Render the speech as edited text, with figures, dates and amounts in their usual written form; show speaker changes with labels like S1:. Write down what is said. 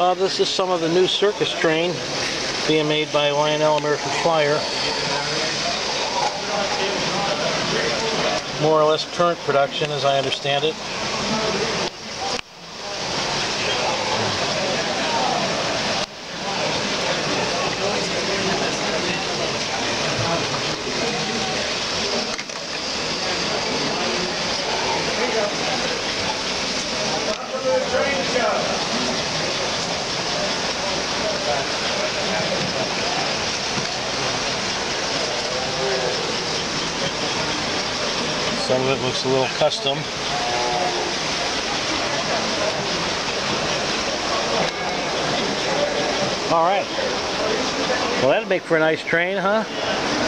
S1: This is some of the new Circus Train being made by Lionel American Flyer. More or less current production, as I understand it. Some of it looks a little custom. All right. Well, that'd make for a nice train, huh?